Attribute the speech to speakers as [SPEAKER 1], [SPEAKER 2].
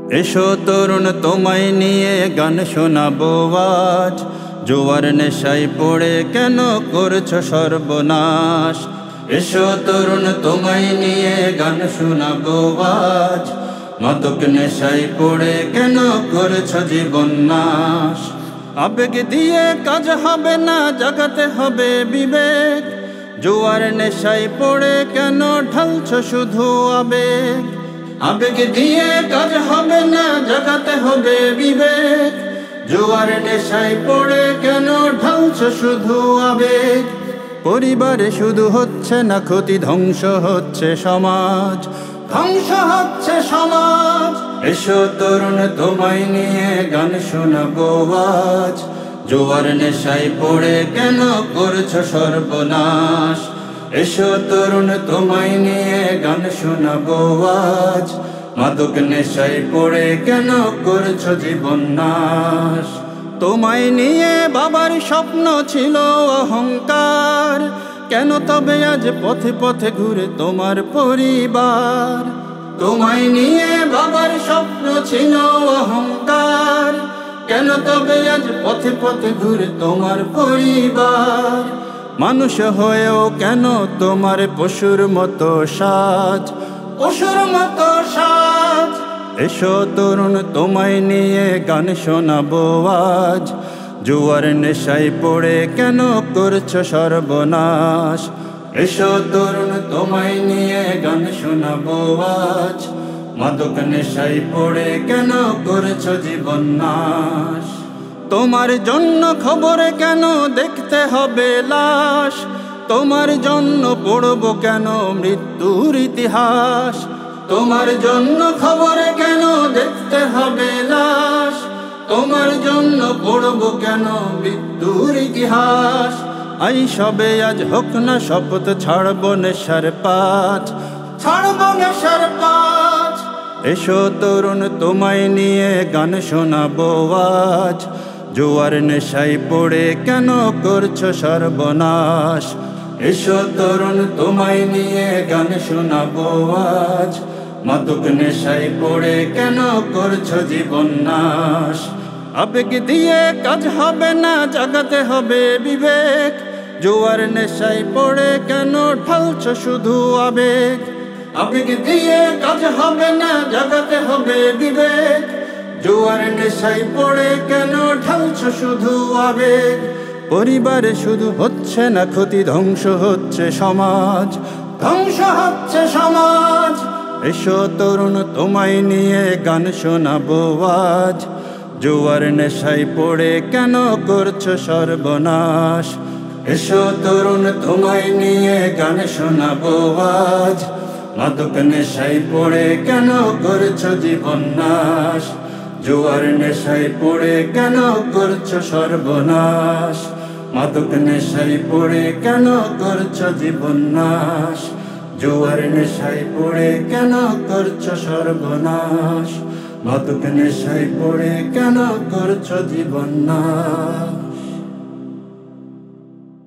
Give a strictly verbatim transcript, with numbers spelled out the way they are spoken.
[SPEAKER 1] এসো তরুণ তোমায় নিয়ে গান শোনাবো আজ, জোয়ার নেশায় পড়ে কেন করছো সর্বনাশ। এসো তরুণ তোমায় নিয়ে গান শোনাবো আজ, মাদক নেশায় পড়ে কেন করছো জীবন নাশ। আবেগ দিয়ে কাজ হবে না, জাগাতে হবে বিবেক, জোয়ার নেশায় পড়ে কেন ঢালছো শুধু আবেগ। আবেগ দিয়ে কাজ হবে না, জাগাতে হবে বিবেক, জোয়ার নেশায় পড়ে কেন ঢালছো শুধু আবেগ। পরিবারে শুধু হচ্ছে না ক্ষতি, ধ্বংস হচ্ছে সমাজ, ধ্বংস হচ্ছে সমাজ। এসো তরুণ তোমায় নিয়ে গান শোনাবো আজ, জোয়ার নেশায় পড়ে কেন করছো সর্বনাশ। এসো তরুণ তোমায় নিয়ে গান শোনাবো আজ, মাদক নেশায় পড়ে কেন করছো জীবন নাশ। তোমায় নিয়ে বাবার স্বপ্ন ছিল অহংকার, কেন তবে আজ পথে পথে ঘুরে তোমার পরিবার। তোমায় নিয়ে বাবার স্বপ্ন ছিল অহংকার, কেন তবে আজ পথে পথে ঘুরে তোমার পরিবার। মানুষ হয়েও কেন তোমার পশুর মতো সাজ, পশুর মতো সাজ। এসো তরুণ তোমায় নিয়ে গান শোনাবো আজ, জোয়ার নেশায় পড়ে কেন করছো সর্বনাশ। এসো তরুণ তোমায় নিয়ে গান শোনাবো আজ, মাদক নেশায় পড়ে কেন করছো জীবন নাশ। তোমার জন্য খবরে কেন দেখতে হবে লাশ, তোমার জন্য পড়বো কেন মৃত্যুর ইতিহাস। তোমার জন্য খবরে কেন দেখতে হবে লাশ, তোমার জন্য পড়বো কেন মৃত্যুর ইতিহাস। আই সবে আজ হোক না শপথ, ছাড়বো নেশার পাত, ছাড়বো নেশার পাত। এসো তরুণ তোমায় নিয়ে গান শোনাবো আজ, জোয়ার নেশায় পড়ে কেন করছো সর্বনাশ। এসো তরুণ তোমায় নিয়ে গান শোনাবো আজ, মাদক নেশায় পড়ে কেন করছো জীবন নাশ। আবেগ দিয়ে কাজ হবে না, জাগাতে হবে বিবেক, জোয়ার নেশায় পড়ে কেন ঢালছো শুধু আবেগ। আবেগ দিয়ে কাজ হবে না, জাগাতে হবে বিবেক, জোয়ার নেশায় পড়ে কেন ঢালছো শুধু আবেগ। পরিবারে শুধু হচ্ছে না ক্ষতি, ধ্বংস হচ্ছে সমাজ, ধ্বংস হচ্ছে সমাজ। এসো তরুণ তোমায় নিয়ে গান শোনাবো আজ, জোয়ার নেশায় পড়ে কেন করছো সর্বনাশ। এসো তরুণ তোমায় নিয়ে গান শোনাবো আজ, মাদক নেশায় পড়ে কেন করছো জীবন নাশ। জোয়ার নেশায় পড়ে কেন করছো সর্বনাশ, মাদক নেশায় পড়ে কেন করছো জীবন নাশ। জোয়ার নেশায় পড়ে কেন করছো সর্বনাশ, মাদক নেশায় পড়ে কেন করছো জীবন নাশ।